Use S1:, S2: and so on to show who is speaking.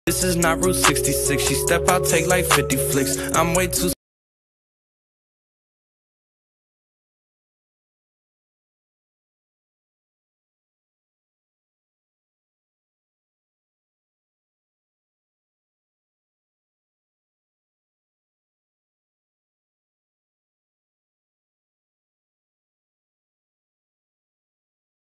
S1: This is not Route 66. She step out, take like 50 flicks. I'm way too